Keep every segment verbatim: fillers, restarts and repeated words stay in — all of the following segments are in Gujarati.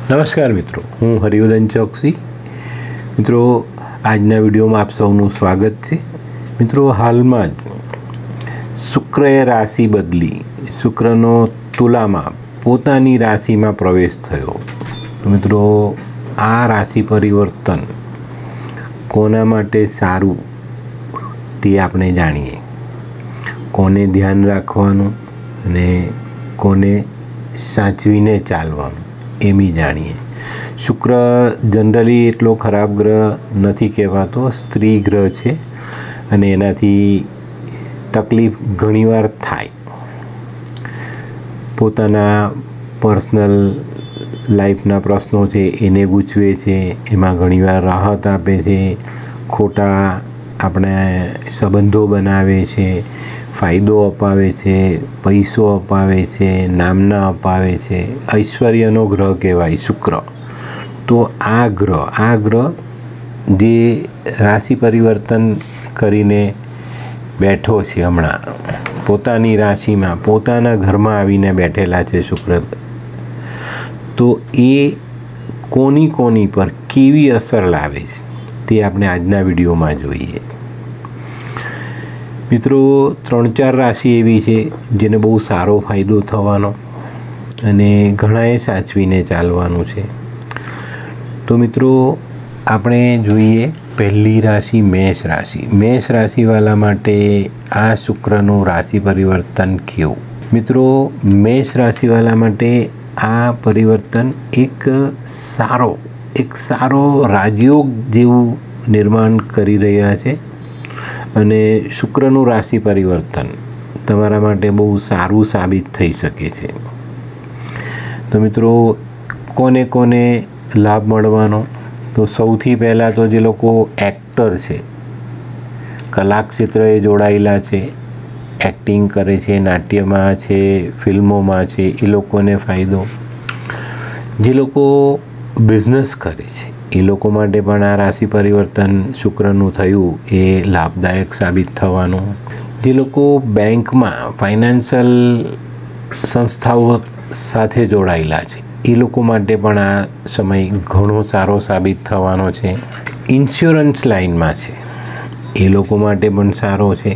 નમસ્કાર મિત્રો, હું હરિવર્ધન ચોકસી. મિત્રો, આજના વિડીયોમાં આપ સૌનું સ્વાગત છે. મિત્રો, હાલમાં જ શુક્રએ રાશિ બદલી, શુક્રનો તુલામાં પોતાની રાશિમાં પ્રવેશ થયો. તો મિત્રો, આ રાશિ પરિવર્તન કોના માટે સારું તે આપણે જાણીએ. કોને ધ્યાન રાખવાનું અને કોને સાચવીને ચાલવાનું એ બી જાણીએ. શુક્ર જનરલી એટલો ખરાબ ગ્રહ નથી કહેવાતો, સ્ત્રી ગ્રહ છે અને એનાથી તકલીફ ઘણીવાર થાય. પોતાના પર્સનલ લાઈફના પ્રશ્નો છે એને ગૂંચવે છે, એમાં ઘણીવાર રાહત આપે છે, ખોટા આપણે સંબંધો બનાવે છે, ફાયદો અપાવે છે, પૈસો અપાવે છે, નામના અપાવે છે. ઐશ્વર્યનો ગ્રહ કહેવાય શુક્ર. તો આ ગ્રહ આ ગ્રહ જે રાશિ પરિવર્તન કરીને બેઠો છે, હમણાં પોતાની રાશિમાં પોતાના ઘરમાં આવીને બેઠેલા છે શુક્ર. તો એ કોની કોની પર કેવી અસર લાવે છે તે આપણે આજના વિડીયોમાં જોઈએ. મિત્રો, ત્રણ ચાર રાશિ એવી છે જેને બહુ સારો ફાયદો થવાનો અને ઘણાએ સાચવીને ચાલવાનું છે. તો મિત્રો, આપણે જોઈએ પહેલી રાશિ મેષ રાશિ. મેષ રાશિવાળા માટે આ શુક્રનું રાશિ પરિવર્તન કેવું? મિત્રો, મેષ રાશિવાળા માટે આ પરિવર્તન એક સારો એક સારો રાજયોગ જેવું નિર્માણ કરી રહ્યા છે અને શુક્રનું રાશિ પરિવર્તન તમારા માટે બહુ સારું સાબિત થઈ શકે છે. તો મિત્રો, કોને કોને લાભ મળવાનો? તો સૌથી પહેલાં તો જે લોકો એક્ટર છે, કલા ક્ષેત્રએ જોડાયેલા છે, એક્ટિંગ કરે છે, નાટ્યમાં છે, ફિલ્મોમાં છે, એ લોકોને ફાયદો. જે લોકો બિઝનેસ કરે છે એ લોકો માટે પણ આ રાશિ પરિવર્તન શુક્રનું થયું એ લાભદાયક સાબિત થવાનું. જે લોકો બેંકમાં ફાઇનાન્શિયલ સંસ્થાઓ સાથે જોડાયેલા છે એ લોકો માટે પણ આ સમય ઘણો સારો સાબિત થવાનો છે. ઇન્સ્યોરન્સ લાઇનમાં છે એ લોકો માટે પણ સારો છે.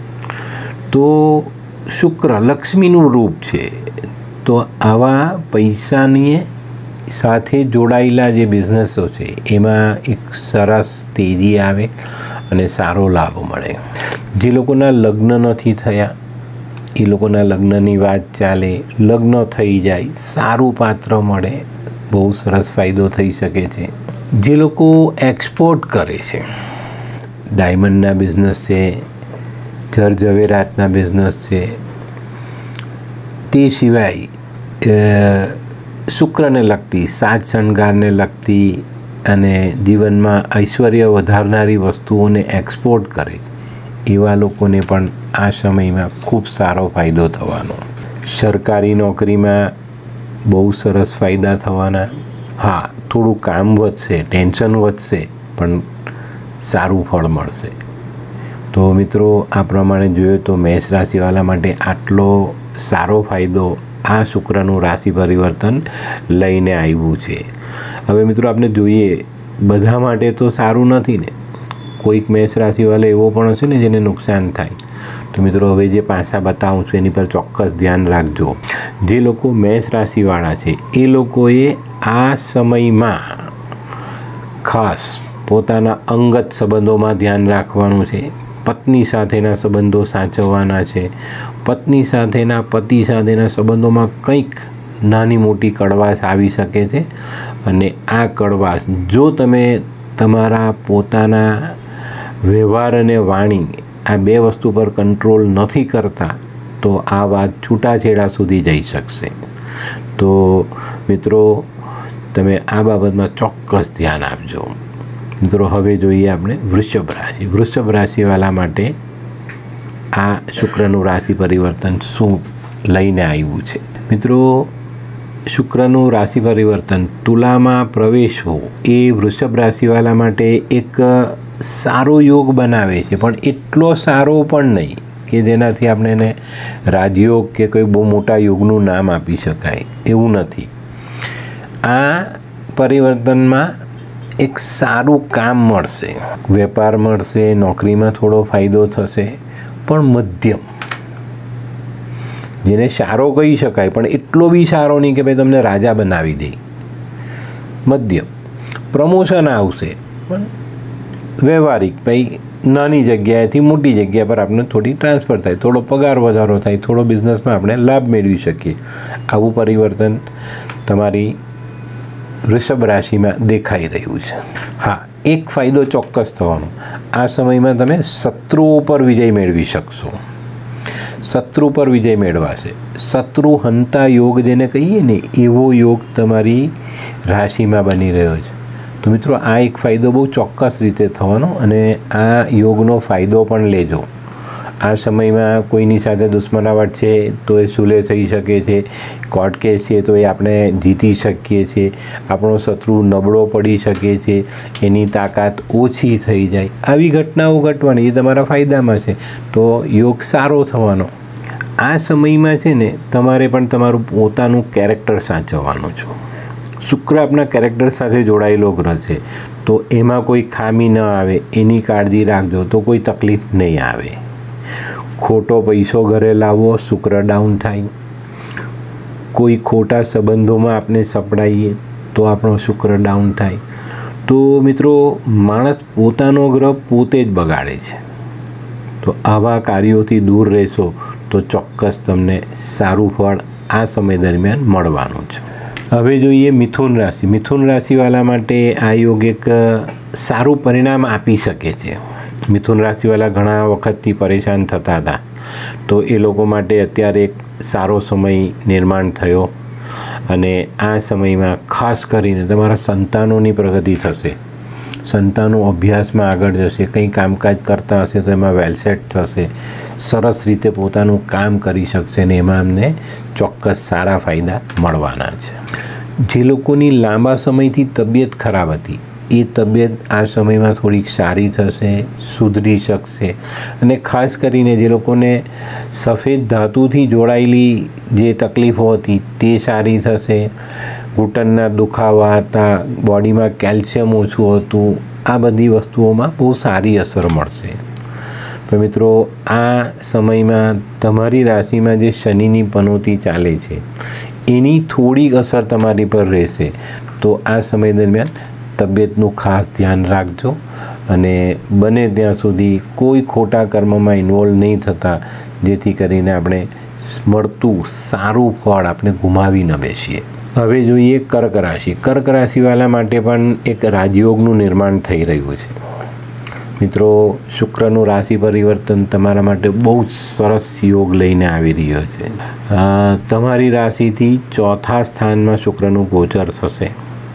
તો શુક્ર લક્ષ્મીનું રૂપ છે. તો આવા પૈસાની સાથે જોડાયેલા જે બિઝનેસો છે એમાં એક સરસ તેજી આવે અને સારો લાભ મળે. જે લોકોના લગ્ન નથી થયા એ લોકોના લગ્નની વાત ચાલે, લગ્ન થઈ જાય, સારું પાત્ર મળે, બહુ સરસ ફાયદો થઈ શકે છે. જે લોકો એક્સપોર્ટ કરે છે, ડાયમંડના બિઝનેસ છે, જર ઝવેરાતના બિઝનેસ છે, તે સિવાય શુક્રને લગતી, સાજ શણગારને લગતી અને જીવનમાં ઐશ્વર્ય વધારનારી વસ્તુઓને એક્સપોર્ટ કરે છે એવા લોકોને પણ આ સમયમાં ખૂબ સારો ફાયદો થવાનો. સરકારી નોકરીમાં બહુ સરસ ફાયદા થવાના. હા, થોડું કામ વધશે, ટેન્શન વધશે, પણ સારું ફળ મળશે. તો મિત્રો, આ પ્રમાણે જોઈએ તો મેષ રાશિવાળા માટે આટલો સારો ફાયદો આ શુક્રનું રાશિ પરિવર્તન લઈને આવ્યું છે. હવે મિત્રો, આપણે જોઈએ બધા માટે તો સારું નથી ને, કોઈક મેષ રાશિવાળા એવો પણ હશે ને જેને નુકસાન થાય. તો મિત્રો, હવે જે પાસા બતાવું છું એની પર ચોક્કસ ધ્યાન રાખજો. જે લોકો મેષ રાશિવાળા છે એ લોકોએ આ સમયમાં ખાસ પોતાના અંગત સંબંધોમાં ધ્યાન રાખવાનું છે. પત્ની સાથેના સંબંધો સાચવવાના છે. પત્ની સાથેના, પતિ સાથેના સંબંધોમાં કંઈક નાની મોટી કડવાશ આવી શકે છે અને આ કડવાશ જો તમે તમારા પોતાના વ્યવહાર અને વાણી આ બે વસ્તુ પર કંટ્રોલ નથી કરતા તો આ વાત છૂટાછેડા સુધી જઈ શકશે. તો મિત્રો, તમે આ બાબતમાં ચોક્કસ ધ્યાન આપજો. મિત્રો, હવે જોઈએ આપણે વૃષભ રાશિ. વૃષભ રાશિવાળા માટે આ શુક્રનું રાશિ પરિવર્તન શું લઈને આવ્યું છે? મિત્રો, શુક્રનું રાશિ પરિવર્તન તુલામાં પ્રવેશવો એ વૃષભ રાશિવાળા માટે એક સારો યોગ બનાવે છે, પણ એટલો સારો પણ નહીં કે જેનાથી આપણે એને રાજયોગ કે કોઈ બહુ મોટા યોગનું નામ આપી શકાય એવું નથી. આ પરિવર્તનમાં એક સારું કામ મળશે, વેપાર મળશે, નોકરીમાં થોડો ફાયદો થશે, પણ મધ્યમ, જેને સારો કહી શકાય પણ એટલો બી સારો નહીં કે ભાઈ તમને રાજા બનાવી દે, મધ્યમ. પ્રમોશન આવશે પણ વ્યવહારિક, ભાઈ નાની જગ્યાએથી મોટી જગ્યા પર આપણે થોડી ટ્રાન્સફર થાય, થોડો પગાર વધારો થાય, થોડો બિઝનેસમાં આપણે લાભ મેળવી શકીએ. આવું પરિવર્તન તમારી વૃષભ રાશિમાં દેખાઈ રહ્યું છે. હા, એક ફાયદો ચોક્કસ થવાનો, આ સમયમાં તમે શત્રુઓ પર વિજય મેળવી શકશો. શત્રુ પર વિજય મેળવાશે. શત્રુ હંતા યોગ જેને કહીએ ને, એવો યોગ તમારી રાશિમાં બની રહ્યો છે. તો મિત્રો, આ એક ફાયદો બહુ ચોક્કસ રીતે થવાનો, અને આ યોગનો ફાયદો પણ લેજો. આ સમયમાં કોઈની સાથે દુશ્મનાવટ છે તો એ સુલે થઈ શકે છે, કોર્ટ કેસ છે તો એ આપણે જીતી શકીએ છીએ, આપણો શત્રુ નબળો પડી શકે છે, એની તાકાત ઓછી થઈ જાય, આવી ઘટનાઓ ઘટવાની, એ તમારા ફાયદામાં છે. તો યોગ સારો થવાનો. આ સમયમાં છે ને, તમારે પણ તમારું પોતાનું કેરેક્ટર સાચવવાનું છે. શુક્ર આપણા કેરેક્ટર સાથે જોડાયેલો ગ્રહ છે, તો એમાં કોઈ ખામી ન આવે એની કાળજી રાખજો, તો કોઈ તકલીફ નહીં આવે. ખોટો પૈસો ઘરે લાવવો, શુક્ર ડાઉન થાય. કોઈ ખોટા સંબંધોમાં આપણે સપડાઈએ તો આપણો શુક્ર ડાઉન થાય. તો મિત્રો, માણસ પોતાનો ગ્રહ પોતે જ બગાડે છે. તો આવા કાર્યોથી દૂર રહેશો તો ચોક્કસ તમને સારું ફળ આ સમય દરમિયાન મળવાનું છે. હવે જોઈએ મિથુન રાશિ. મિથુન રાશિવાળા માટે આ યોગ એક સારું પરિણામ આપી શકે છે. મિથુન રાશિવાળા ઘણા વખતથી પરેશાન થતા હતા, તો એ લોકો માટે અત્યારે એક સારો સમય નિર્માણ થયો, અને આ સમયમાં ખાસ કરીને તમારા સંતાનોની પ્રગતિ થશે. સંતાનો અભ્યાસમાં આગળ જશે, કંઈ કામકાજ કરતા હશે તો એમાં વેલસેટ થશે, સરસ રીતે પોતાનું કામ કરી શકશે, ને એમાં અમને ચોક્કસ સારા ફાયદા મળવાના છે. જે લોકોની લાંબા સમયથી તબિયત ખરાબ હતી, એ તબિયત આ સમયમાં થોડીક સારી થશે, સુધરી શકશે. અને ખાસ કરીને જે લોકોને સફેદ ધાતુથી જોડાયેલી જે તકલીફો હતી તે સારી થશે. ઘૂંટણના દુખાવા હતા, બોડીમાં કેલ્શિયમ ઓછું હતું, આ બધી વસ્તુઓમાં બહુ સારી અસર મળશે. પણ મિત્રો, આ સમયમાં તમારી રાશિમાં જે શનિની પનોતી ચાલે છે એની થોડીક અસર તમારી પર રહેશે. તો આ સમય દરમિયાન તબિયતનું ખાસ ધ્યાન રાખજો, અને બને ત્યાં સુધી કોઈ ખોટા કર્મમાં ઇન્વોલ્વ નહીં થતા, જેથી કરીને આપણે મળતું સારું ફળ આપણે ગુમાવી ન બેસીએ. હવે જોઈએ કર્ક રાશિ. કર્ક રાશિવાળા માટે પણ એક રાજયોગનું નિર્માણ થઈ રહ્યું છે. મિત્રો, શુક્રનું રાશિ પરિવર્તન તમારા માટે બહુ જ સરસ યોગ લઈને આવી રહ્યો છે. તમારી રાશિથી ચોથા સ્થાનમાં શુક્રનું ગોચર થશે.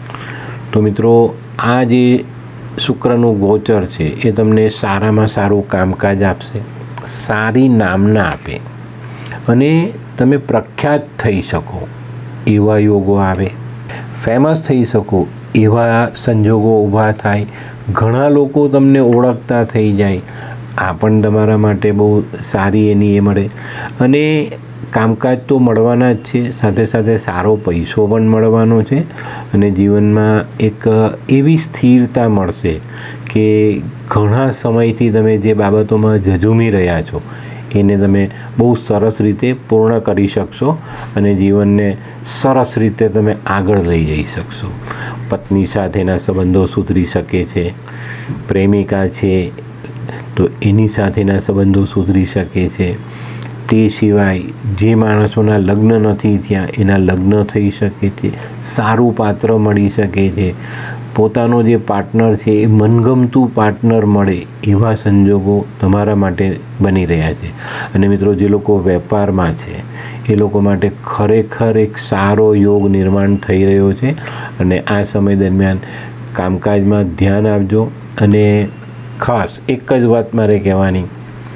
તો મિત્રો, આ જે શુક્રનું ગોચર છે એ તમને સારામાં સારું કામકાજ આપશે, સારી નામના આપે, અને તમે પ્રખ્યાત થઈ શકો એવા યોગો આવે, ફેમસ થઈ શકો એવા સંજોગો ઊભા થાય, ઘણા લોકો તમને ઓળખતા થઈ જાય, આ પણ તમારા માટે બહુ સારી એની એ મળે. અને કામકાજ તો મળવાના જ છે, સાથે સાથે સારો પૈસો પણ મળવાનો છે, અને જીવનમાં એક એવી સ્થિરતા મળશે કે ઘણા સમયથી તમે જે બાબતોમાં ઝઝૂમી રહ્યા છો એને તમે બહુ સરસ રીતે પૂર્ણ કરી શકશો, અને જીવનને સરસ રીતે તમે આગળ લઈ જઈ શકશો. પત્ની સાથેના સંબંધો સુધરી શકે છે, પ્રેમિકા છે તો એની સાથેના સંબંધો સુધરી શકે છે. તે સિવાય જે માણસોના લગ્ન નથી થયા એના લગ્ન થઈ શકે છે, સારું પાત્ર મળી શકે છે, પોતાનો જે પાર્ટનર છે એ મનગમતું પાર્ટનર મળે એવા સંજોગો તમારા માટે બની રહ્યા છે. અને મિત્રો, જે લોકો વેપારમાં છે એ લોકો માટે ખરેખર એક સારો યોગ નિર્માણ થઈ રહ્યો છે, અને આ સમય દરમિયાન કામકાજમાં ધ્યાન આપજો. અને ખાસ એક જ વાત મારે કહેવાની,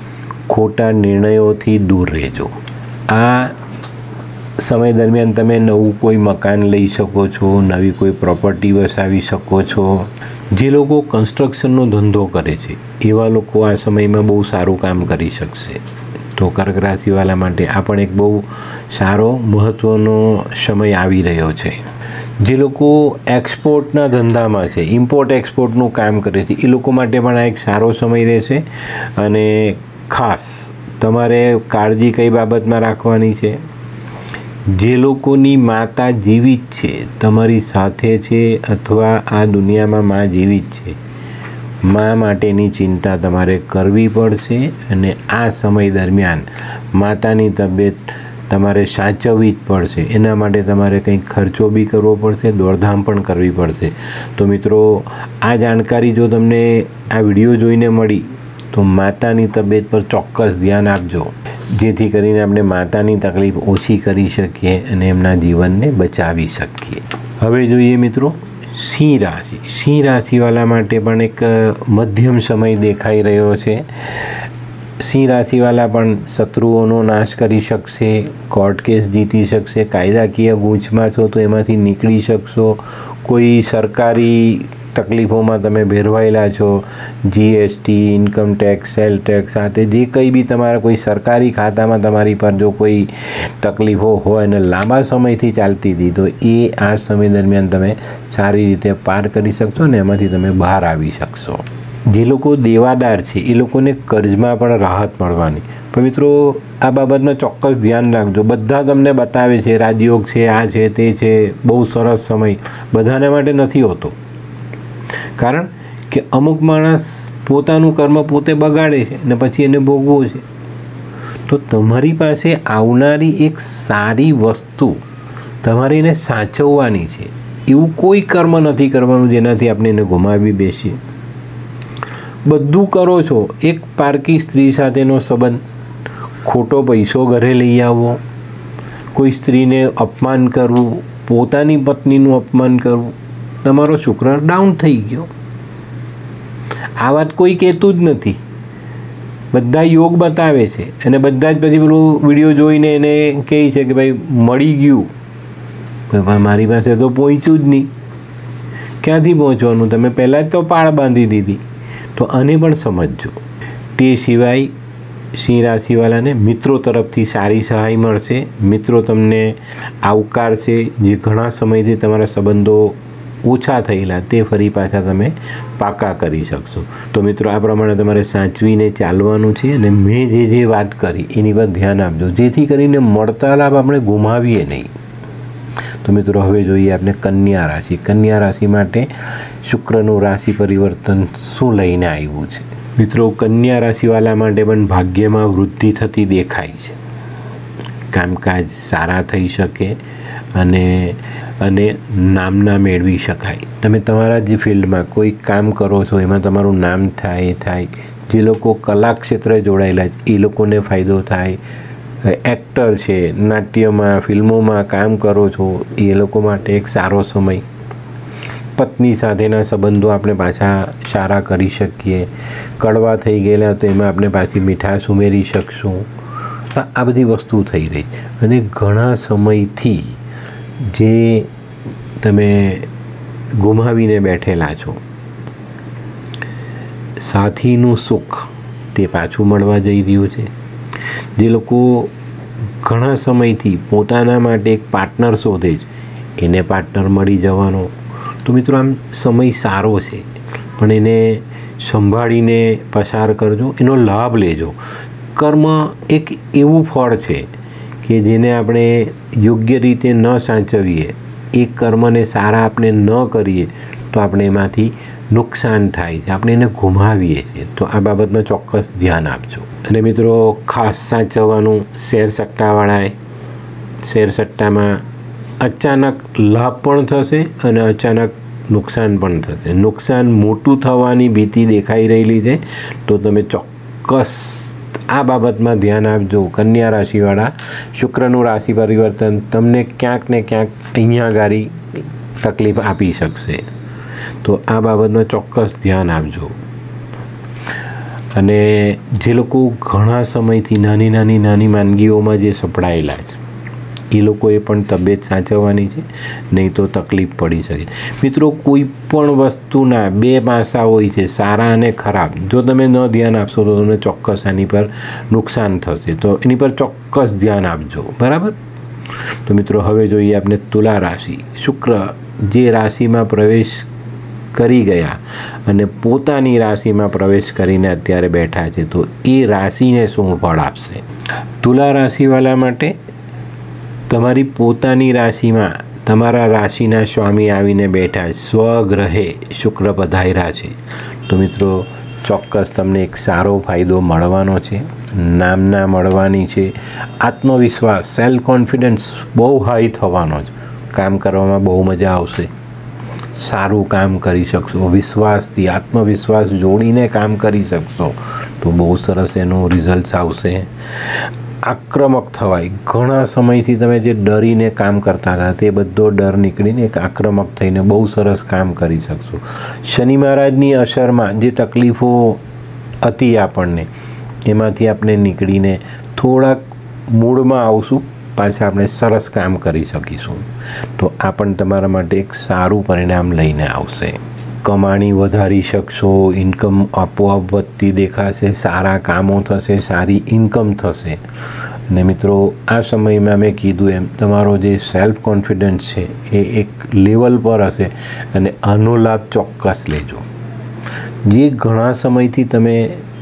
ખોટા નિર્ણયોથી દૂર રહેજો. આ સમય દરમિયાન તમે નવું કોઈ મકાન લઈ શકો છો, નવી કોઈ પ્રોપર્ટી વસાવી શકો છો. જે લોકો કન્સ્ટ્રક્શનનો ધંધો કરે છે એવા લોકો આ સમયમાં બહુ સારું કામ કરી શકશે. તો કર્ક રાશિવાળા માટે આ પણ એક બહુ સારો મહત્ત્વનો સમય આવી રહ્યો છે. જે લોકો એક્સપોર્ટના ધંધામાં છે, ઇમ્પોર્ટ એક્સપોર્ટનું કામ કરે છે, એ લોકો માટે પણ આ એક સારો સમય રહેશે. અને ખાસ તમારે કાળજી કઈ બાબતમાં રાખવાની છે? જે લોકોની માતા જીવિત છે, તમારી સાથે છે, અથવા આ દુનિયામાં મા જીવિત છે, મા માટેની ચિંતા તમારે કરવી પડશે. અને આ સમય દરમિયાન માતાની તબિયત તમારે સાચવવી જ પડશે. એના માટે તમારે કંઈક ખર્ચો બી કરવો પડશે, દોડધામ પણ કરવી પડશે. તો મિત્રો, આ જાણકારી જો તમને આ વિડીયો જોઈને મળી તો માતાની તબિયત પર ચોક્કસ ધ્યાન આપજો, જેથી કરીને આપણે માતાની તકલીફ ઓછી કરી શકીએ અને એમના જીવનને બચાવી શકીએ. હવે જોઈએ મિત્રો સિંહ રાશિ. સિંહ રાશિવાળા માટે પણ એક મધ્યમ સમય દેખાઈ રહ્યો છે. સિંહ રાશિવાળા પણ શત્રુઓનો નાશ કરી શકશે, કોર્ટ કેસ જીતી શકશે, કાયદાકીય ગૂંચમાં છો તો એમાંથી નીકળી શકશો. કોઈ સરકારી તકલીફોમાં તમે ભેરવાયેલા છો, GST, income tax, sale tax સાથે જે કંઈ બી તમારા કોઈ સરકારી ખાતામાં તમારી પર જો કોઈ તકલીફો હોય અને લાંબા સમયથી ચાલતી હતી, તો એ આ સમય દરમિયાન તમે સારી રીતે પાર કરી શકશો અને એમાંથી તમે બહાર આવી શકશો. જે લોકો દેવાદાર છે એ લોકોને કર્જમાં પણ રાહત મળવાની. પણ મિત્રો, આ બાબતમાં ચોક્કસ ધ્યાન રાખજો. બધા તમને બતાવે છે રાજયોગ છે, આ છે, તે છે, બહુ સરસ સમય. બધાને માટે નથી હોતો, કારણ કે અમુક માણસ પોતાનું કર્મ પોતે બગાડે છે અને પછી એને ભોગવું છે. તો તમારી પાસે આવનારી એક સારી વસ્તુ તમારે એને સાચવવાની છે. એવું કોઈ કર્મ નથી કરવાનું જેનાથી આપણે એને ગુમાવી બેસીએ. બધું કરો છો, એક પારકી સ્ત્રી સાથેનો સંબંધ, ખોટો પૈસો ઘરે લઈ આવવો, કોઈ સ્ત્રીને અપમાન કરવું, પોતાની પત્નીનું અપમાન કરવું, તમારો શુક્ર ડાઉન થઈ ગયો. આ વાત કોઈ કહેતું જ નથી, બધા યોગ બતાવે છે અને બધા જ પછી પેલું વિડીયો જોઈને એને કહે છે કે ભાઈ મળી ગયું, મારી પાસે તો પહોંચ્યું જ નહીં. ક્યાંથી પહોંચવાનું? તમે પહેલાં જ તો પાળ બાંધી દીધી. તો આને પણ સમજજો. તે સિવાય સિંહ રાશિવાળાને મિત્રો તરફથી સારી સહાય મળશે. મિત્રો તમને આવકારશે. જે ઘણા સમયથી તમારા સંબંધો ઓછા થયેલા તે ફરી પાછા તમે પાકા કરી શકશો. તો મિત્રો, આ પ્રમાણે તમારે સાચવીને ચાલવાનું છે અને મેં જે જે વાત કરી એની પર ધ્યાન આપજો, જેથી કરીને મળતા લાભ આપણે ગુમાવીએ નહીં. તો મિત્રો, હવે જોઈએ આપણે કન્યા રાશિ. કન્યા રાશિ માટે શુક્રનું રાશિ પરિવર્તન શું લઈને આવ્યું છે? મિત્રો, કન્યા રાશિવાળા માટે પણ ભાગ્યમાં વૃદ્ધિ થતી દેખાય છે. કામકાજ સારા થઈ શકે અને અને નામના મેળવી શકાય. તમે તમારા જે ફિલ્ડમાં કોઈ કામ કરો છો એમાં તમારું નામ થાય થાય. જે લોકો કલા ક્ષેત્રે જોડાયેલા છે એ લોકોને ફાયદો થાય. એક્ટર છે, નાટ્યમાં, ફિલ્મોમાં કામ કરો છો એ લોકો માટે એક સારો સમય. પત્ની સાથેના સંબંધો આપણે પાછા સારા કરી શકીએ. કડવા થઈ ગયેલા તો એમાં આપણે પાછી મીઠાશ ઉમેરી શકશું. આ બધી વસ્તુ થઈ રહી. અને ઘણા સમયથી જે તમે ગુમાવીને બેઠેલા છો, સાથીનું સુખ તે પાછું મળવા જઈ રહ્યું છે. જે લોકો ઘણા સમયથી પોતાના માટે એક પાર્ટનર શોધે છે, એને પાર્ટનર મળી જવાનો. તો મિત્રો, આમ સમય સારો છે, પણ એને સંભાળીને પસાર કરજો, એનો લાભ લેજો. કર્મ એક એવું ફળ છે કે જેને આપણે યોગ્ય રીતે ન સાચવીએ, એ કર્મને સારા આપણે ન કરીએ તો આપણે એમાંથી નુકસાન થાય છે, આપણે એને ગુમાવીએ છીએ. તો આ બાબતમાં ચોક્કસ ધ્યાન આપજો. અને મિત્રો, ખાસ સાચવવાનું શેર સટ્ટાવાળાએ. શેર સટ્ટામાં અચાનક લાભ પણ થશે અને અચાનક નુકસાન પણ થશે. નુકસાન મોટું થવાની ભીતિ દેખાઈ રહેલી છે. તો તમે ચોક્કસ આ બાબતમાં ધ્યાન આપજો. કન્યા રાશિવાળા, શુક્રનું રાશિ પરિવર્તન તમને ક્યાંક ને ક્યાંક અહીંયા ગાડી તકલીફ આપી શકશે. તો આ બાબતમાં ચોક્કસ ધ્યાન આપજો. અને જે લોકો ઘણા સમયથી નાની નાની નાની માંદગીઓમાં જે સપડાયેલા છે એ લોકોએ પણ તબિયત સાચવવાની છે, નહીં તો તકલીફ પડી શકે. મિત્રો, કોઈ પણ વસ્તુના બે પાસા હોય છે, સારા અને ખરાબ. જો તમે ન ધ્યાન આપશો તો તમને ચોક્કસ આની પર નુકસાન થશે. તો એની પર ચોક્કસ ધ્યાન આપજો, બરાબર? તો મિત્રો, હવે જોઈએ આપણે તુલા રાશિ. શુક્ર જે રાશિમાં પ્રવેશ કરી ગયા અને પોતાની રાશિમાં પ્રવેશ કરીને અત્યારે બેઠા છે, તો એ રાશિને શું ફળ આપશે? તુલા રાશિવાળા માટે તમારી પોતાની રાશિમાં તમારા રાશિના સ્વામી આવીને બેઠા, સ્વગ્રહે શુક્ર પધાર્યા છે. તો મિત્રો ચોક્કસ તમને એક સારો ફાયદો મળવાનો છે, નામના મળવાની છે, આત્મવિશ્વાસ સેલ્ફ કોન્ફિડન્સ બહુ હાઈ થવાનો છે, કામ કરવામાં બહુ મજા આવશે, સારું કામ કરી શકશો, વિશ્વાસથી આત્મવિશ્વાસ જોડીને કામ કરી શકશો તો બહુ સરસ એનું રિઝલ્ટ આવશે. આક્રમક થવાય, ઘણા સમયથી તમે જે ડરીને કામ કરતા હતા તે બધો ડર નીકળીને એક આક્રમક થઈને બહુ સરસ કામ કરી શકશો. શનિ મહારાજની અસરમાં જે તકલીફો હતી આપણને, એમાંથી આપણે નીકળીને થોડાક મૂળમાં આવશું, પાછા આપણે સરસ કામ કરી શકીશું. તો આ પણ તમારા માટે એક સારું પરિણામ લઈને આવશે. કમાણી વધારી શકશો, ઇન્કમ આપોઆપ વધતી દેખાશે, સારા કામો થશે, સારી ઇન્કમ થશે. અને મિત્રો આ સમયમાં મેં કીધું એમ તમારો જે સેલ્ફ કોન્ફિડન્સ છે એ એક લેવલ પર હશે અને આનો લાભ ચોક્કસ લેજો. જે ઘણા સમયથી તમે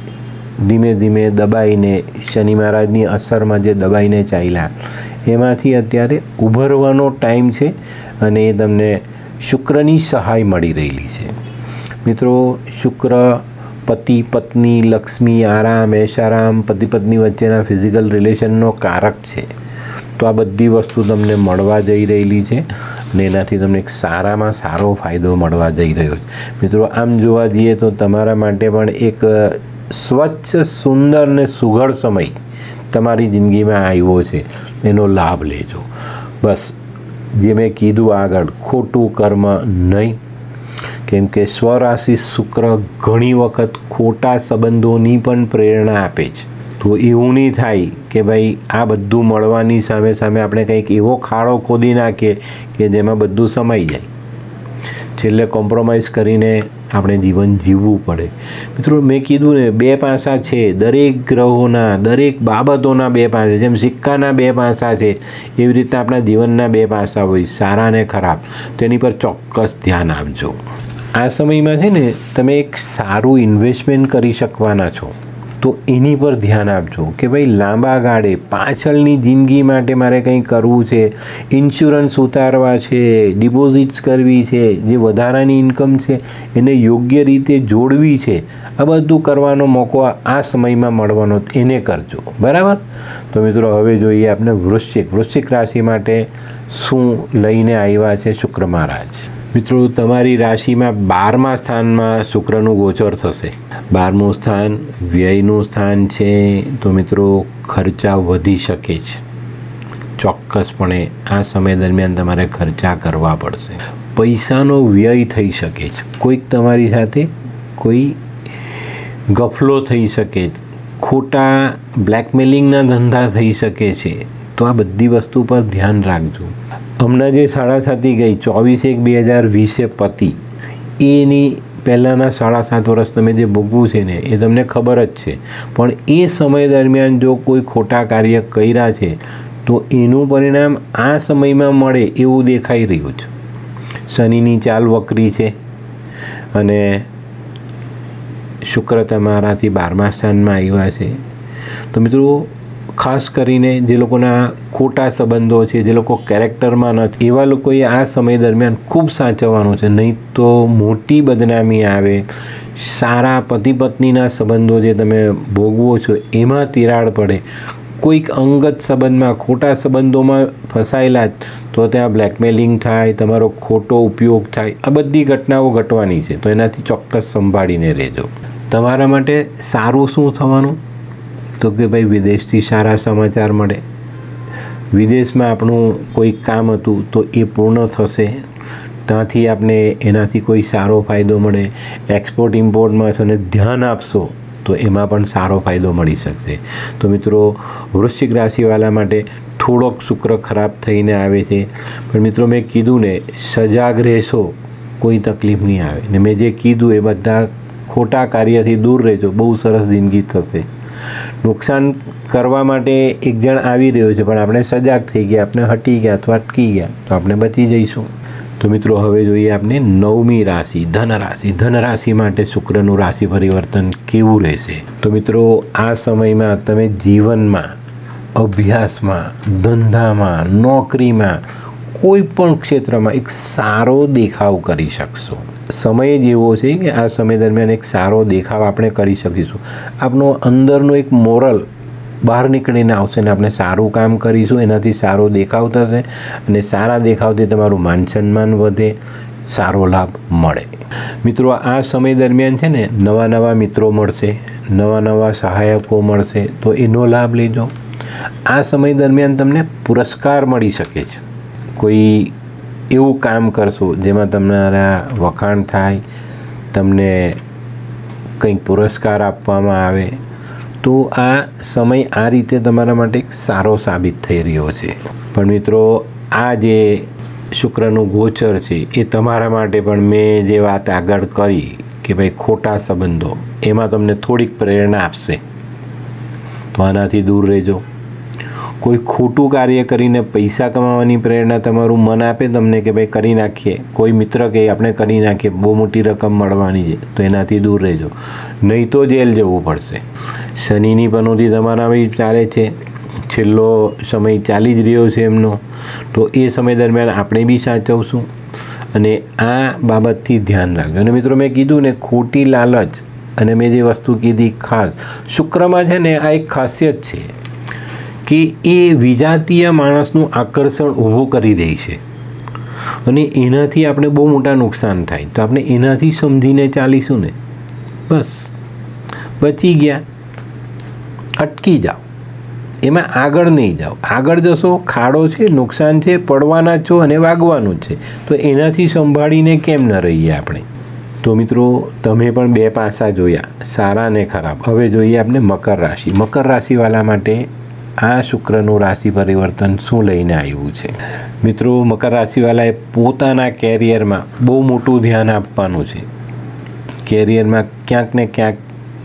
ધીમે ધીમે દબાઈને શનિ મહારાજની અસરમાં જે દબાઈને ચાલ્યા, એમાંથી અત્યારે ઉભરવાનો ટાઈમ છે અને એ તમને શુક્રની સહાય મળી રહેલી છે. મિત્રો શુક્ર પતિ પત્ની, લક્ષ્મી, આરામ, એશારામ, પતિ પત્ની વચ્ચેના ફિઝિકલ રિલેશનનો કારક છે. તો આ બધી વસ્તુ તમને મળવા જઈ રહેલી છે અને એનાથી તમને એક સારામાં સારો ફાયદો મળવા જઈ રહ્યો છે. મિત્રો આમ જોવા જઈએ તો તમારા માટે પણ એક સ્વચ્છ, સુંદર ને સુઘડ સમય તમારી જિંદગીમાં આવ્યો છે, એનો લાભ લેજો. બસ જે મેં કીધું આગળ, ખોટું કર્મ નહીં, કેમ કે સ્વરાશિ શુક્ર ઘણી વખત ખોટા સંબંધોની પણ પ્રેરણા આપે છે. તો એવું નહીં થાય કે ભાઈ આ બધું મળવાની સામે સામે આપણે કંઈક એવો ખાડો ખોદી નાખીએ કે જેમાં બધું સમાઈ જાય, છેલ્લે કોમ્પ્રોમાઇઝ કરીને આપણે જીવન જીવવું પડે. મિત્રો મેં કીધું ને, બે પાસા છે દરેક ગ્રહોના, દરેક બાબતોના બે પાસા. જેમ સિક્કાના બે પાસા છે એવી રીતે આપણા જીવનના બે પાસા હોય, સારા ને ખરાબ. તેની પર ચોક્કસ ધ્યાન આપજો. આ સમયમાં છે ને તમે એક સારું ઇન્વેસ્ટમેન્ટ કરી શકવાના છો, તો એની પર ધ્યાન આપજો કે ભાઈ લાંબા ગાળે પાછળની જિંદગી માટે મારે કંઈ કરવું છે, ઇન્સ્યોરન્સ ઉતારવા છે, ડિપોઝિટ્સ કરવી છે, જે વધારાની ઇન્કમ છે એને યોગ્ય રીતે જોડવી છે, આ બધું કરવાનો મોકો આ સમયમાં મળવાનો, એને કરજો. બરાબર? તો મિત્રો હવે જોઈએ આપણે વૃશ્ચિક વૃશ્ચિક રાશિ માટે શું લઈને આવ્યા છે શુક્ર મહારાજ. મિત્રો તમારી રાશિમાં બારમા સ્થાનમાં શુક્રનું ગોચર થશે. બારમું સ્થાન વ્યયનું સ્થાન છે, તો મિત્રો ખર્ચા વધી શકે છે. ચોક્કસપણે આ સમય દરમિયાન તમારે ખર્ચા કરવા પડશે. પૈસાનો વ્યય થઈ શકે છે, કોઈક તમારી સાથે કોઈ ગફલો થઈ શકે, ખોટા બ્લેકમેલિંગના ધંધા થઈ શકે છે. તો આ બધી વસ્તુ પર ધ્યાન રાખજો. હમણાં જે સાડા સાતી ગઈ ચોવીસ એક બે હજાર વીસે પતિ, એની પહેલાંના સાડા સાત વર્ષ તમે જે ભોગવું છે ને એ તમને ખબર જ છે, પણ એ સમય દરમિયાન જો કોઈ ખોટા કાર્ય કર્યા છે તો એનું પરિણામ આ સમયમાં મળે એવું દેખાઈ રહ્યું છે. શનિની ચાલ વકરી છે અને શુક્ર તમારાથી બારમા સ્થાનમાં આવ્યા છે. તો મિત્રો ખાસ કરીને જે લોકોના ખોટા સંબંધો છે, જે લોકો કેરેક્ટરમાં નથી, એવા લોકોએ આ સમય દરમિયાન ખૂબ સાચવવાનું છે, નહીં તો મોટી બદનામી આવે. સારા પતિ પત્નીના સંબંધો જે તમે ભોગવો છો એમાં તિરાડ પડે, કોઈક અંગત સંબંધમાં, ખોટા સંબંધોમાં ફસાયેલા તો ત્યાં બ્લેકમેલિંગ થાય, તમારો ખોટો ઉપયોગ થાય, આ બધી ઘટનાઓ ઘટવાની છે. તો એનાથી ચોક્કસ સંભાળીને રહેજો. તમારા માટે સારું શું થવાનું? તો કે ભાઈ વિદેશથી સારા સમાચાર મળે, વિદેશમાં આપણું કોઈ કામ હતું તો એ પૂર્ણ થશે, ત્યાંથી આપણે એનાથી કોઈ સારો ફાયદો મળે. એક્સપોર્ટ ઇમ્પોર્ટમાં છો અને ધ્યાન આપશો તો એમાં પણ સારો ફાયદો મળી શકશે. તો મિત્રો વૃશ્ચિક રાશિવાળા માટે થોડોક શુક્ર ખરાબ થઈને આવે છે, પણ મિત્રો મેં કીધું ને, સજાગ રહેશો કોઈ તકલીફ નહીં આવે. ને મેં જે કીધું એ બધા ખોટા કાર્યથી દૂર રહેજો, બહુ સરસ જિંદગી થશે. નુકસાન કરવા માટે એક જણ આવી રહ્યો છે પણ આપણે સજાગ થઈ ગયા, આપણે હટી ગયા અથવા અટકી ગયા તો આપણે બચી જઈશું. તો મિત્રો હવે જોઈએ આપણે નવમી રાશિ ધન રાશિ. ધન રાશિ માટે શુક્રનું રાશિ પરિવર્તન કેવું રહેશે? તો મિત્રો આ સમયમાં તમે જીવનમાં, અભ્યાસમાં, ધંધામાં, નોકરીમાં, કોઈ પણ ક્ષેત્રમાં એક સારો દેખાવ કરી શકશો. સમય જ એવો છે કે આ સમય દરમિયાન એક સારો દેખાવ આપણે કરી શકીશું. આપણો અંદરનો એક મોરલ બહાર નીકળીને આવશે ને આપણે સારું કામ કરીશું, એનાથી સારો દેખાવ થશે અને સારા દેખાવથી તમારું માન સન્માન વધે, સારો લાભ મળે. મિત્રો આ સમય દરમિયાન છે ને નવા નવા મિત્રો મળશે, નવા નવા સહાયકો મળશે, તો એનો લાભ લેજો. આ સમય દરમિયાન તમને પુરસ્કાર મળી શકે છે. કોઈ એવું કામ કરશો જેમાં તમારા વખાણ થાય, તમને કંઈક પુરસ્કાર આપવામાં આવે, તો આ સમય આ રીતે તમારા માટે સારો સાબિત થઈ રહ્યો છે. પણ મિત્રો આ જે શુક્રનું ગોચર છે એ તમારા માટે પણ મેં જે વાત આગળ કરી કે ભાઈ ખોટા સંબંધો, એમાં તમને થોડીક પ્રેરણા આપશે, તો આનાથી દૂર રહેજો. કોઈ ખોટું કાર્ય કરીને પૈસા કમાવાની પ્રેરણા તમારું મન આપે તમને કે ભાઈ કરી નાખીએ, કોઈ મિત્ર કે આપણે કરી નાખીએ, બહુ મોટી રકમ મળવાની છે, તો એનાથી દૂર રહેજો, નહીં તો જેલ જવું પડશે. શનિની પનોતી તમારા બી ચાલે છે, છેલ્લો સમય ચાલી જ રહ્યો છે એમનો, તો એ સમય દરમિયાન આપણે બી સાચવશું અને આ બાબતથી ધ્યાન રાખજો. અને મિત્રો મેં કીધું ને ખોટી લાલચ, અને મેં જે વસ્તુ કીધી ખાસ શુક્રમાં છે ને, આ એક ખાસિયત છે કે એ વિજાતીય માણસનું આકર્ષણ ઊભું કરી દે છે અને એનાથી આપણે બહુ મોટા નુકસાન થાય. તો આપણે એનાથી સમજીને ચાલીશું ને, બસ બચી ગયા. અટકી જાઓ, એમાં આગળ નહીં જાઓ. આગળ જશો ખાડો છે, નુકસાન છે, પડવાના છો અને વાગવાનું જ છે. તો એનાથી સંભાળીને કેમ ન રહીએ આપણે? તો મિત્રો તમે પણ બે પાસા જોયા, સારા ને ખરાબ. હવે જોઈએ આપણે મકર રાશિ. મકર રાશિવાળા માટે આ શુક્રનું રાશિ પરિવર્તન શું લઈને આવ્યું છે? મિત્રો મકર રાશિવાળાએ પોતાના કેરિયરમાં બહુ મોટું ધ્યાન આપવાનું છે. કેરિયરમાં ક્યાંક ને ક્યાંક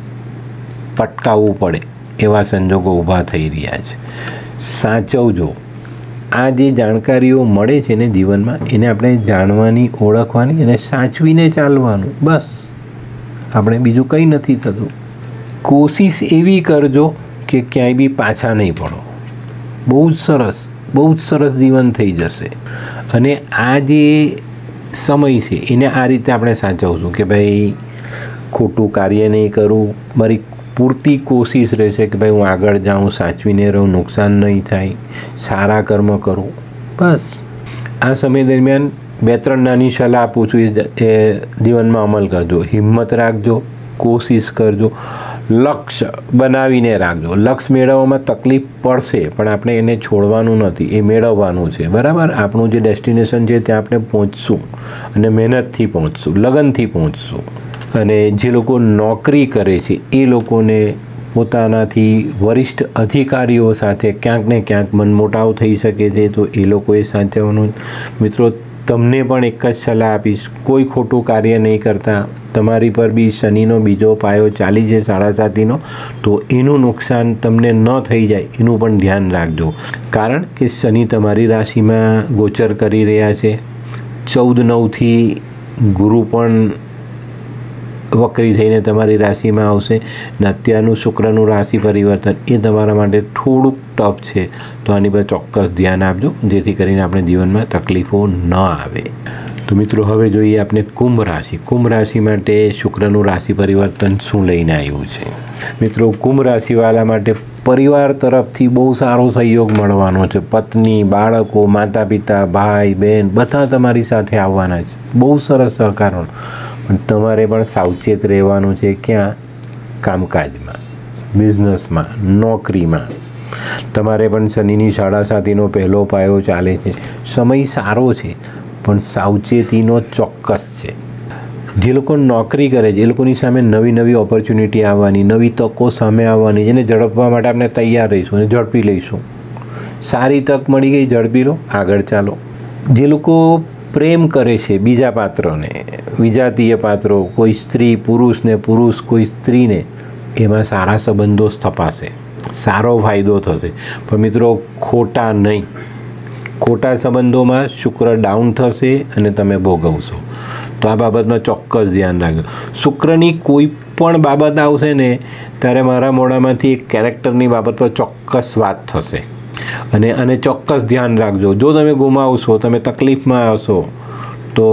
પટકાવવું પડે એવા સંજોગો ઊભા થઈ રહ્યા છે. સાચવજો. આ જે જાણકારીઓ મળે છે ને જીવનમાં, એને આપણે જાણવાની, ઓળખવાની અને સાચવીને ચાલવાનું, બસ. આપણે બીજું કંઈ નથી થતું. કોશિશ એવી કરજો કે ક્યાંય બી પાછા નહીં પડો. બહુ જ સરસ, બહુ જ સરસ જીવન થઈ જશે. અને આ જે સમય છે એને આ રીતે આપણે સાચવશું કે ભાઈ ખોટું કાર્ય નહીં કરું, મારી પૂરતી કોશિશ રહેશે કે ભાઈ હું આગળ જાઉં, સાચવીને રહું, નુકસાન નહીં થાય, સારા કર્મ કરું, બસ. આ સમય દરમિયાન બે ત્રણ નાની સલાહ આપું છું, એ જીવનમાં અમલ કરજો. હિંમત રાખજો, કોશિશ કરજો, લક્ષ્ય બનાવીને રાખજો. લક્ષ્ય મેળવવામાં તકલીફ પડશે પણ આપણે એને છોડવાનું નથી, એ મેળવવાનું છે, બરાબર. આપણું જે ડેસ્ટિનેશન છે ત્યાં આપણે પહોંચશું અને મહેનતથી પહોંચશું, લગનથી પહોંચશું. અને જે લોકો નોકરી કરે છે એ લોકોને પોતાનાથી વરિષ્ઠ અધિકારીઓ સાથે ક્યાંક ને ક્યાંક મનમોટાવ થઈ શકે છે, તો એ લોકોએ સાચવવાનું. મિત્રો તમને પણ એક જ સલાહ આપીશ, કોઈ ખોટું કાર્ય નહીં કરતા. તમારી પર બી શનિનો બીજો પાયો ચાલી છે, સાડા સાતીનો, તો એનું નુકસાન તમને ન થઈ જાય એનું પણ ધ્યાન રાખજો. કારણ કે શનિ તમારી રાશિમાં ગોચર કરી રહ્યા છે. ચૌદ નવથી ગુરુ પણ વક્રી થઈને તમારી રાશિમાં આવશે ને અત્યારનું શુક્રનું રાશિ પરિવર્તન એ તમારા માટે થોડુંક ટફ છે. તો આની પર ચોક્કસ ધ્યાન આપજો, જેથી કરીને આપણે જીવનમાં તકલીફો ન આવે. તો મિત્રો હવે જોઈએ આપણે કુંભ રાશિ. કુંભ રાશિ માટે શુક્રનું રાશિ પરિવર્તન શું લઈને આવ્યું છે? મિત્રો કુંભ રાશિવાળા માટે પરિવાર તરફથી બહુ સારો સહયોગ મળવાનો છે. પત્ની, બાળકો, માતા પિતા, ભાઈ બહેન બધા તમારી સાથે આવવાના છે. બહુ સરસ સહકાર. પણ તમારે પણ સાવચેત રહેવાનું છે. ક્યાં? કામકાજમાં, બિઝનેસમાં, નોકરીમાં. તમારે પણ શનિની સાડા સાતીનો પહેલો પાયો ચાલે છે. સમય સારો છે પણ સાવચેતીનો ચોક્કસ છે. જે લોકો નોકરી કરે છે એ લોકોની સામે નવી નવી ઓપોર્ચ્યુનિટી આવવાની, નવી તકો સામે આવવાની, જેને ઝડપવા માટે આપણે તૈયાર રહીશું અને ઝડપી લઈશું. સારી તક મળી ગઈ, ઝડપી લો, આગળ ચાલો. જે લોકો પ્રેમ કરે છે બીજા પાત્રને, વિજાતીય પાત્રો, કોઈ સ્ત્રી પુરુષને, પુરુષ કોઈ સ્ત્રીને, એમાં સારા સંબંધો સ્થપાશે, સારો ફાયદો થશે. પણ મિત્રો ખોટા નહીં, ખોટા સંબંધોમાં શુક્ર ડાઉન થશે અને તમે ભોગવશો. તો આ બાબતમાં ચોક્કસ ધ્યાન રાખજો. શુક્રની કોઈ પણ બાબત આવશે ને ત્યારે મારા મોઢામાંથી એક કેરેક્ટરની બાબત પર ચોક્કસ વાત થશે અને આને ચોક્કસ ધ્યાન રાખજો. જો તમે ગુમાવશો, તમે તકલીફમાં આવશો તો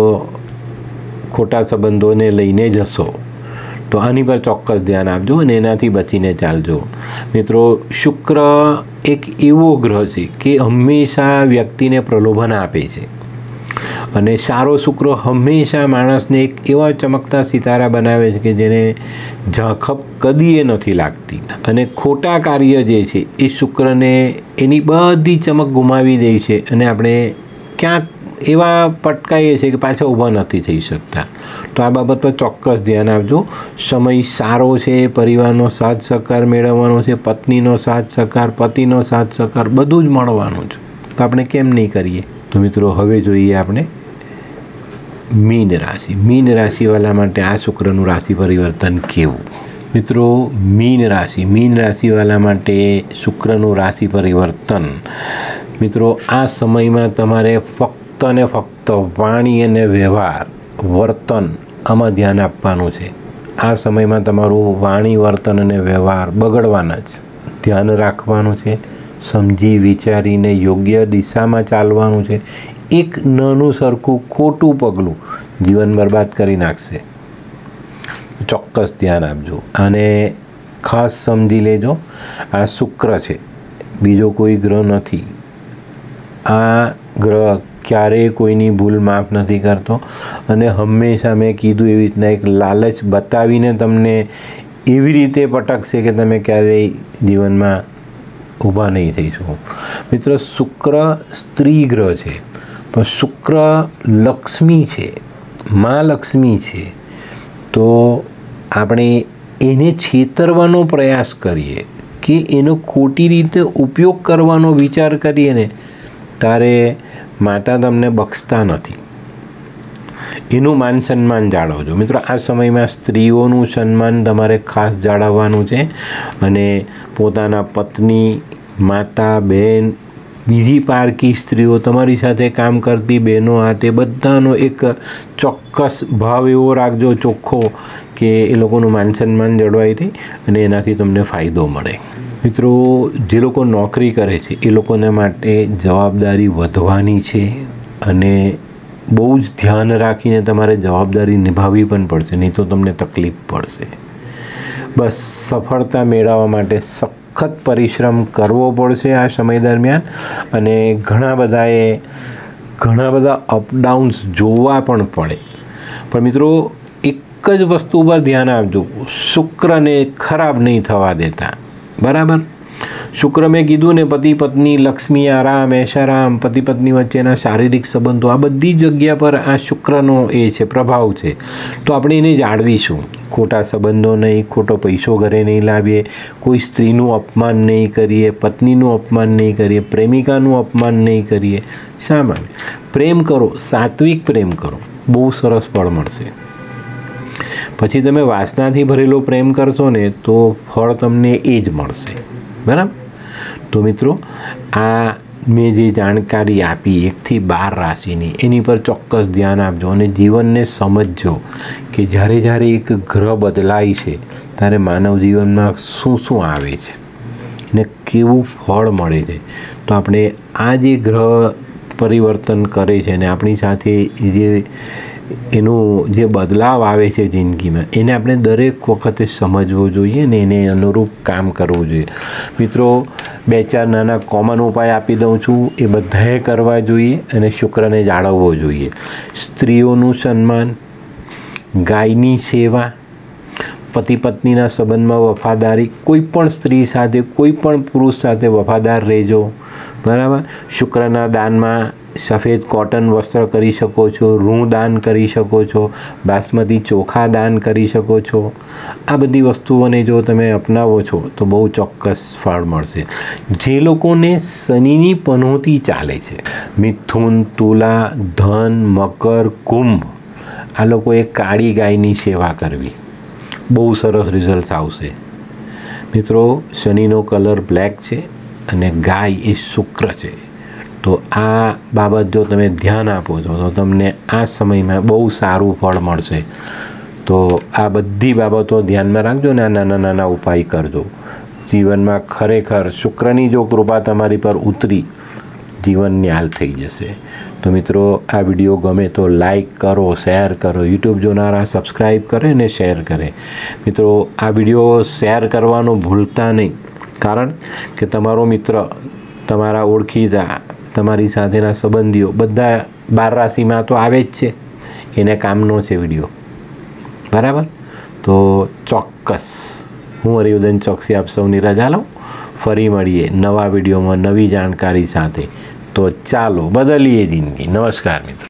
ખોટા સંબંધોને લઈને જશો. તો આની પર ચોક્કસ ધ્યાન આપજો અને એનાથી બચીને ચાલજો. મિત્રો, શુક્ર એક એવો ગ્રહ છે કે હંમેશા વ્યક્તિને પ્રલોભન આપે છે અને સારો શુક્ર હંમેશા માણસને એક એવા ચમકતા સિતારા બનાવે છે કે જેને ઝાંખપ કદીએ નથી લાગતી. અને ખોટા કાર્ય જે છે એ શુક્રને એની બધી ચમક ગુમાવી દે છે અને આપણે ક્યાંક એવા પટકાઈએ છીએ કે પાછા ઊભા નથી થઈ શકતા. તો આ બાબત પર ચોક્કસ ધ્યાન આપજો. સમય સારો છે, પરિવારનો સાથ સહકાર મેળવવાનો છે, પત્નીનો સાથ સહકાર, પતિનો સાથ સહકાર બધું જ મળવાનું છે. તો આપણે કેમ નહીં કરીએ? તો મિત્રો, હવે જોઈએ આપણે મીન રાશિ. મીન રાશિવાળા માટે આ શુક્રનું રાશિ પરિવર્તન કેવું? મિત્રો, મીન રાશિ મીન રાશિવાળા માટે શુક્રનું રાશિ પરિવર્તન. મિત્રો, આ સમયમાં તમારે ફક્ત અને ફક્ત વાણી અને વ્યવહાર, વર્તન આમાં ધ્યાન આપવાનું છે. આ સમયમાં તમારું વાણી, વર્તન અને વ્યવહાર બગડવાના જ. ધ્યાન રાખવાનું છે. સમજી વિચારીને યોગ્ય દિશામાં ચાલવાનું છે. એક નાનું સરખું ખોટું પગલું જીવન બરબાદ કરી નાખશે. ચોક્કસ ધ્યાન આપજો અને ખાસ સમજી લેજો, આ શુક્ર છે, બીજો કોઈ ગ્રહ નથી. આ ગ્રહ ક્યારેય કોઈની ભૂલ માફ નથી કરતો અને હંમેશા મેં કીધું એવી રીતના એક લાલચ બતાવીને તમને એવી રીતે પટકશે કે તમે ક્યારેય જીવનમાં ઊભા નહીં થઈ શકો. મિત્રો, શુક્ર સ્ત્રી ગ્રહ છે પણ શુક્ર લક્ષ્મી છે, મા લક્ષ્મી છે. તો આપણે એને છેતરવાનો પ્રયાસ કરીએ કે એનો ખોટી રીતે ઉપયોગ કરવાનો વિચાર કરીએ ને ત્યારે માતા તમને બક્ષતા નથી. એનું માન સન્માન જાળવજો. મિત્રો, આ સમયમાં સ્ત્રીઓનું સન્માન તમારે ખાસ જાળવવાનું છે અને પોતાના પત્ની, માતા, બહેન, બીજી પારકી સ્ત્રીઓ, તમારી સાથે કામ કરતી બહેનો, આ તે બધાનો એક ચોક્કસ ભાવ એવો રાખજો ચોખ્ખો કે એ લોકોનું માન સન્માન જળવાઈ રહે અને એનાથી તમને ફાયદો મળે. મિત્રો, જે લોકો નોકરી કરે છે એ લોકોને માટે જવાબદારી વધવાની છે અને બહુ જ ધ્યાન રાખીને તમારે જવાબદારી નિભાવવી પણ પડશે, નહીં તો તમને તકલીફ પડશે. બસ સફળતા મેળવવા માટે સખત પરિશ્રમ કરવો પડશે આ સમય દરમિયાન અને ઘણા બધાએ ઘણા બધા અપડાઉન્સ જોવા પણ પડે. પણ મિત્રો, એક જ વસ્તુ પર ધ્યાન આપજો, શુક્રને ખરાબ નહીં થવા દેતા. બરાબર? શુક્ર મેં કીધું ને, પતિ પત્ની, લક્ષ્મી, આરામ, એશારામ, પતિ પત્ની વચ્ચેના શારીરિક સંબંધો, આ બધી જગ્યા પર આ શુક્રનો એ છે, પ્રભાવ છે. તો આપણે એને જાળવીશું. ખોટા સંબંધો નહીં, ખોટો પૈસો ઘરે નહીં લાવીએ, કોઈ સ્ત્રીનું અપમાન નહીં કરીએ, પત્નીનું અપમાન નહીં કરીએ, પ્રેમિકાનું અપમાન નહીં કરીએ. શા માટે? પ્રેમ કરો, સાત્વિક પ્રેમ કરો, બહુ સરસ ફળ મળશે. પછી તમે વાસનાથી ભરેલો પ્રેમ કરશો ને તો ફળ તમને એ જ મળશે. બરાબર? તો મિત્રો, આ મેં જે જાણકારી આપી એકથી બાર રાશિની, એની પર ચોક્કસ ધ્યાન આપજો અને જીવનને સમજજો કે જ્યારે જ્યારે એક ગ્રહ બદલાય છે ત્યારે માનવ જીવનમાં શું શું આવે છે અને કેવું ફળ મળે છે. તો આપણે આ જે ગ્રહ પરિવર્તન કરે છે અને આપણી સાથે જે એનું જે બદલાવ આવે છે જિંદગીમાં, એને આપણે દરેક વખતે સમજવો જોઈએ ને એને અનુરૂપ કામ કરવું જોઈએ. મિત્રો, બે ચાર નાના કોમન ઉપાય આપી દઉં છું, એ બધાએ કરવા જોઈએ અને શુક્રને જાળવવો જોઈએ. સ્ત્રીઓનું સન્માન, ગાયની સેવા, પતિ પત્નીના સંબંધમાં વફાદારી, કોઈ પણ સ્ત્રી સાથે, કોઈ પણ પુરુષ સાથે વફાદાર રહેજો. બરાબર? શુક્રના દાનમાં સફેદ કોટન વસ્ત્ર કરી શકો છો, રૂં દાન કરી શકો છો, બાસમતી ચોખા દાન કરી શકો છો. આ બધી વસ્તુઓને જો તમે અપનાવો છો તો બહુ ચોક્કસ ફળ મળશે. જે લોકોને શનિની પનોતી ચાલે છે, મિથુન, તુલા, ધન, મકર, કુંભ, આ લોકોએ કાળી ગાયની સેવા કરવી, બહુ સરસ રિઝલ્ટ આવશે. મિત્રો, શનિનો કલર બ્લેક છે અને ગાય એ શુક્ર છે. તો આ બાબત જો તમે ધ્યાન આપો છો તો તમને આ સમયમાં બહુ સારું ફળ મળશે. તો આ બધી બાબતો ધ્યાનમાં રાખજો ને આ નાના નાના ઉપાય કરજો. જીવનમાં ખરેખર શુક્રની જો કૃપા તમારી પર ઉતરી જીવન ન્યાલ થઈ જશે. તો મિત્રો આ વિડીયો ગમે તો લાઈક કરો, શેર કરો, યુટ્યુબ જોનારા સબસ્ક્રાઈબ કરે ને શેર કરે. મિત્રો આ વિડીયો શેર કરવાનું ભૂલતા નહીં, કારણ કે તમારો મિત્ર, તમારા ઓળખીતા, તમારી સાથેના સંબંધીઓ બધા બાર રાશિમાં તો આવે જ છે, એને કામનો છે વિડીયો, બરાબર? તો ચોક્કસ હું હરિવર્ધન ચોકસી આપ સૌની રજા લઉં. ફરી મળીએ નવા વિડીયોમાં નવી જાણકારી સાથે. તો ચાલો બદલીએ જિંદગી. નમસ્કાર મિત્રો.